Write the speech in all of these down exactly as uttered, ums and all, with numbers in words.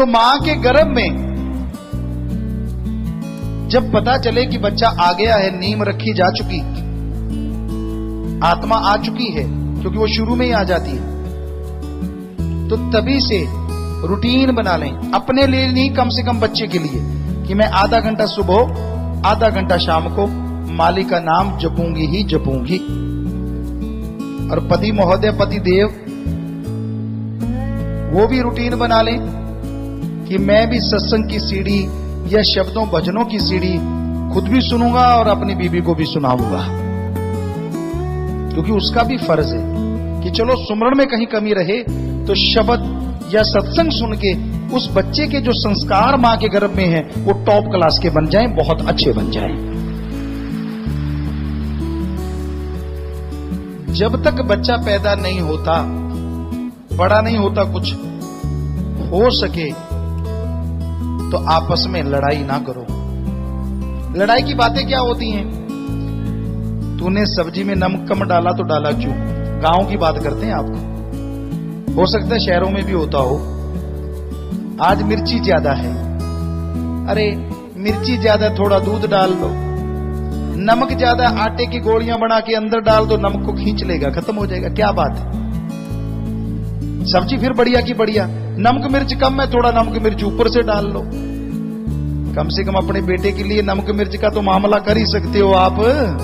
तो मां के गर्भ में जब पता चले कि बच्चा आ गया है, नींव रखी जा चुकी, आत्मा आ चुकी है, क्योंकि वो शुरू में ही आ जाती है, तो तभी से रूटीन बना लें अपने लिए नहीं, कम से कम बच्चे के लिए, कि मैं आधा घंटा सुबह आधा घंटा शाम को मालिक का नाम जपूंगी ही जपूंगी। और पति महोदय, पति देव, वो भी रूटीन बना लें कि मैं भी सत्संग की सीढ़ी या शब्दों भजनों की सीढ़ी खुद भी सुनूंगा और अपनी बीबी को भी सुनाऊंगा, क्योंकि उसका भी फर्ज है कि चलो सुमरण में कहीं कमी रहे तो शब्द या सत्संग सुन के उस बच्चे के जो संस्कार मां के गर्भ में है वो टॉप क्लास के बन जाएं, बहुत अच्छे बन जाएं। जब तक बच्चा पैदा नहीं होता, बड़ा नहीं होता, कुछ हो सके तो आपस में लड़ाई ना करो। लड़ाई की बातें क्या होती हैं? तूने सब्जी में नमक कम डाला तो डाला क्यों? गांव की बात करते हैं आपको, हो सकता है शहरों में भी होता हो। आज मिर्ची ज्यादा है, अरे मिर्ची ज्यादा, थोड़ा दूध डाल लो। नमक ज्यादा, आटे की गोलियां बना के अंदर डाल दो, नमक को खींच लेगा, खत्म हो जाएगा। क्या बात है? सब्जी फिर बढ़िया की बढ़िया। नमक मिर्च कम है, थोड़ा नमक मिर्च ऊपर से डाल लो। कम से कम अपने बेटे के लिए नमक मिर्च का तो मामला कर ही सकते हो आप।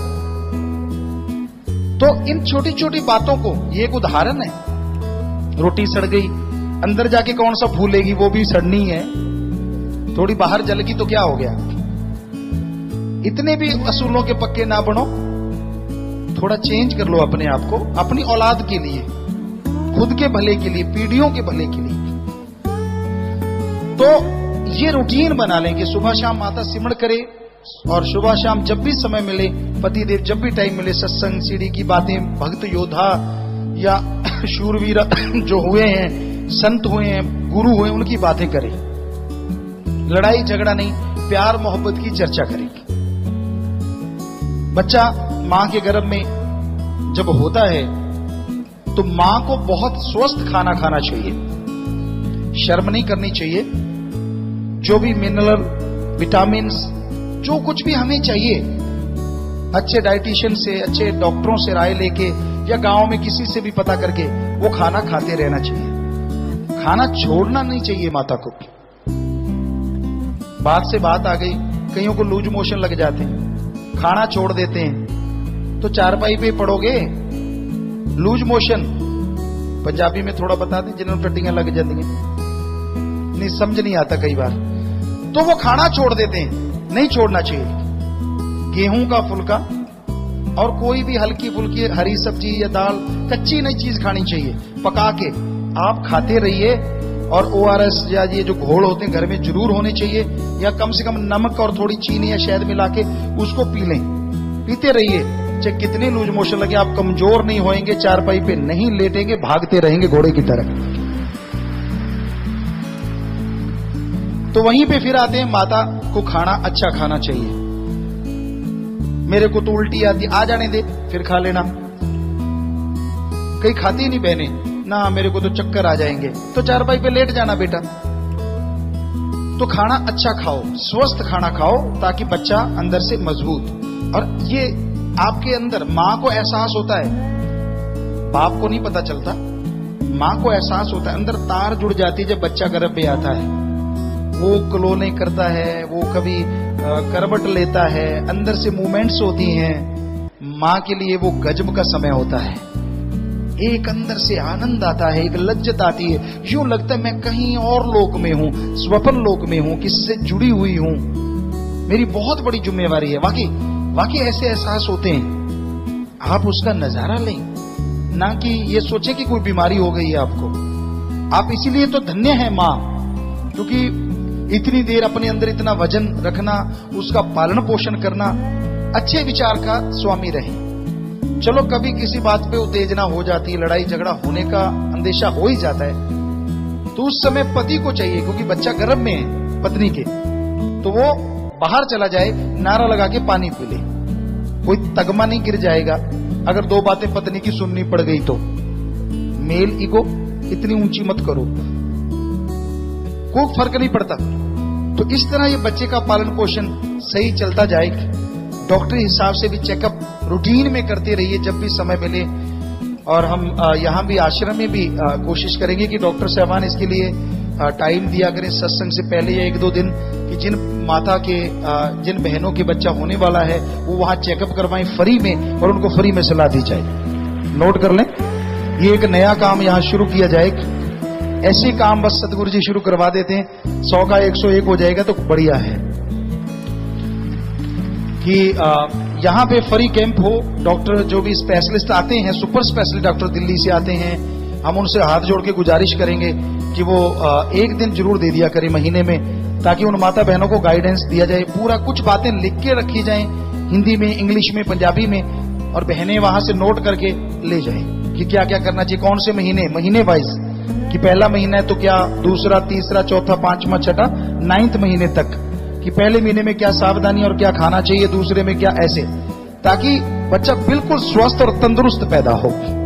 तो इन छोटी छोटी बातों को, ये एक उदाहरण है। रोटी सड़ गई, अंदर जाके कौन सा फूलेगी, वो भी सड़नी है। थोड़ी बाहर जल गई तो क्या हो गया? इतने भी असूलों के पक्के ना बनो, थोड़ा चेंज कर लो अपने आप को, अपनी औलाद के लिए, खुद के भले के लिए, पीढ़ियों के भले के लिए। तो ये रूटीन बना लें कि सुबह शाम माता सिमरण करे, और सुबह शाम जब भी समय मिले, पति देव जब भी टाइम मिले, सत्संग सीढ़ी की बातें, भक्त योद्धा या शूरवीर जो हुए हैं, संत हुए हैं, गुरु हुए, उनकी बातें करें। लड़ाई झगड़ा नहीं, प्यार मोहब्बत की चर्चा करें। बच्चा मां के गर्भ में जब होता है तो मां को बहुत स्वस्थ खाना खाना चाहिए, शर्म नहीं करनी चाहिए। जो भी मिनरल, विटामिन, जो कुछ भी हमें चाहिए, अच्छे डाइटिशियन से, अच्छे डॉक्टरों से राय लेके या गांव में किसी से भी पता करके वो खाना खाते रहना चाहिए। खाना छोड़ना नहीं चाहिए माता को। बात से बात आ गई, कईयों को लूज मोशन लग जाते हैं, खाना छोड़ देते हैं, तो चारपाई पे पड़ोगे। लूज मोशन पंजाबी में थोड़ा बता दें, जिन्होंने टट्टियां लग जाती हैं, नहीं समझ नहीं आता कई बार, तो वो खाना छोड़ देते हैं। नहीं छोड़ना चाहिए। गेहूं का फुल्का और कोई भी हल्की फुल्की हरी सब्जी या दाल, कच्ची नई चीज खानी चाहिए, पका के आप खाते रहिए। और ओ आर एस या ये जो घोल होते हैं घर में जरूर होने चाहिए, या कम से कम नमक और थोड़ी चीनी या शहद मिला के उसको पी लें, पीते रहिए। चाहे कितने लूज मोशन लगे, आप कमजोर नहीं होएंगे, चारपाई पे नहीं लेटेंगे, भागते रहेंगे घोड़े की तरह। तो वहीं पे फिर आते हैं, माता को खाना अच्छा खाना चाहिए। मेरे को तो उल्टी आती, आ जाने दे, फिर खा लेना। कई खाती नहीं बहने ना, मेरे को तो चक्कर आ जाएंगे, तो चारपाई पे लेट जाना बेटा। तो खाना अच्छा खाओ, स्वस्थ खाना खाओ, ताकि बच्चा अंदर से मजबूत। और ये आपके अंदर मां को एहसास होता है, बाप को नहीं पता चलता, मां को एहसास होता है, अंदर तार जुड़ जाती है जब बच्चा गर्भ में आता है। वो क्लोने करता है, वो कभी करवट लेता है, अंदर से मूवमेंट्स होती हैं। मां के लिए वो गजब का समय होता है। एक अंदर से आनंद आता है, एक लज्जत आती है, यूं लगता है मैं कहीं और लोक में हूं, स्वप्न लोक में हूं, किससे जुड़ी हुई हूं, मेरी बहुत बड़ी जिम्मेवारी है। वाकई वाकई ऐसे एहसास होते हैं। आप उसका नजारा लें, ना कि ये सोचे कि कोई बीमारी हो गई है आपको। आप इसीलिए तो धन्य है मां, क्योंकि इतनी देर अपने अंदर इतना वजन रखना, उसका पालन पोषण करना, अच्छे विचार का स्वामी रहे। चलो कभी किसी बात पे उत्तेजना हो जाती है, लड़ाई झगड़ा होने का अंदेशा हो ही जाता है, तो उस समय पति को चाहिए, क्योंकि बच्चा गर्भ में है पत्नी के, तो वो बाहर चला जाए, नारा लगा के पानी पी ले, कोई तगमा नहीं गिर जाएगा। अगर दो बातें पत्नी की सुननी पड़ गई तो मेल ईगो इतनी ऊंची मत करो। कोई फर्क नहीं पड़ता। तो इस तरह ये बच्चे का पालन पोषण सही चलता जाएगा। डॉक्टरी हिसाब से भी चेकअप रूटीन में करते रहिए जब भी समय मिले। और हम यहाँ भी आश्रम में भी कोशिश करेंगे कि डॉक्टर साहबान इसके लिए टाइम दिया करें सत्संग से पहले या एक दो दिन, कि जिन माता के जिन बहनों के बच्चा होने वाला है वो वहां चेकअप करवाएं फ्री में और उनको फ्री में सलाह दी जाए। नोट कर लें, ये एक नया काम यहाँ शुरू किया जाएगा। ऐसे काम बस सतगुरु जी शुरू करवा देते हैं, सौ का एक सौ एक हो जाएगा तो बढ़िया है। कि यहाँ पे फ्री कैंप हो, डॉक्टर जो भी स्पेशलिस्ट आते हैं, सुपर स्पेशलिस्ट डॉक्टर दिल्ली से आते हैं, हम उनसे हाथ जोड़ के गुजारिश करेंगे कि वो एक दिन जरूर दे दिया करें महीने में, ताकि उन माता बहनों को गाइडेंस दिया जाए। पूरा कुछ बातें लिख के रखी जाएं हिंदी में, इंग्लिश में, पंजाबी में, और बहनें वहां से नोट करके ले जाएं कि क्या क्या करना चाहिए, कौन से महीने, महीने वाइज, कि पहला महीना है तो क्या, दूसरा, तीसरा, चौथा, पांचवा, छठा, नाइन्थ महीने तक, कि पहले महीने में क्या सावधानी और क्या खाना चाहिए, दूसरे में क्या, ऐसे, ताकि बच्चा बिल्कुल स्वस्थ और तंदुरुस्त पैदा हो।